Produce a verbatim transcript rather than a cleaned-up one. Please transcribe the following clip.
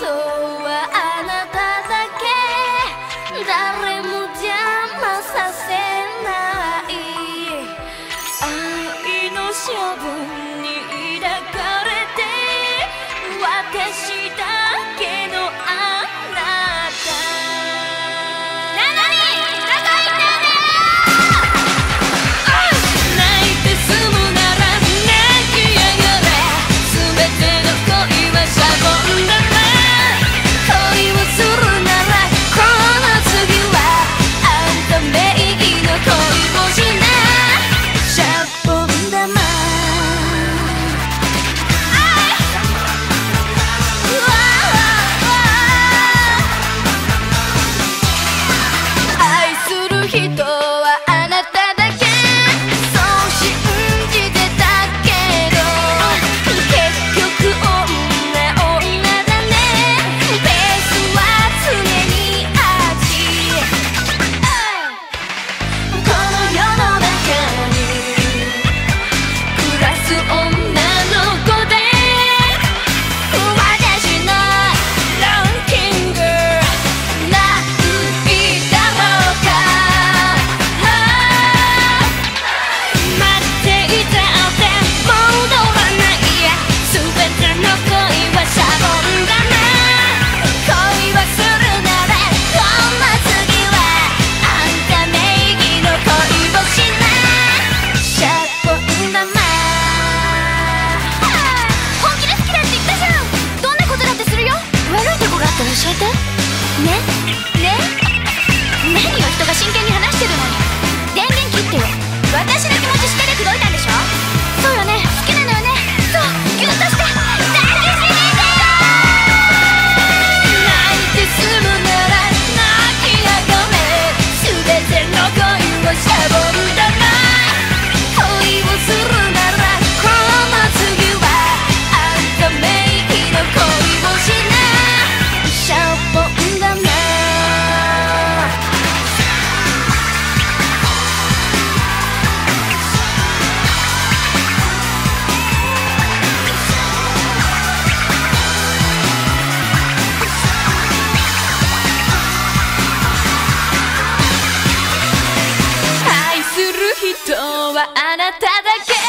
人はあなただけ、誰も邪魔させない。愛の処分に抱かれて、私だけのあなた。なのにどこ行ったんだよ。泣いて済むなら泣きやがれ。全ての恋はシャボン玉。恋をするならこの次はあんた名義の恋をしな。シャボン玉。愛する人はあなただけ、そう信じてたけど、結局女女だね。ペースは常にあち。この世の中に暮らす女の子で、私のランキング何位だろうか。待っていたって戻らない。全ての恋はシャボン玉。恋はするならこの次はあんた名義の恋をしな。シャボン玉。本気で好きだって言ったじゃん。どんなことだってするよ。悪いとこがあったら教えてね。ね。何よ、人が真剣に話してるのに電源切ってよ。私の気持ち知ってて口説いたんでしょ。そうよね、好きなのよね。そう、ギュッとして抱きしめてよ。泣いて済むなら泣きやがれ。全ての恋をシャボン玉。恋をするならこの次はあんた名義の恋をしな。シャボン玉。愛する人はあなただけ。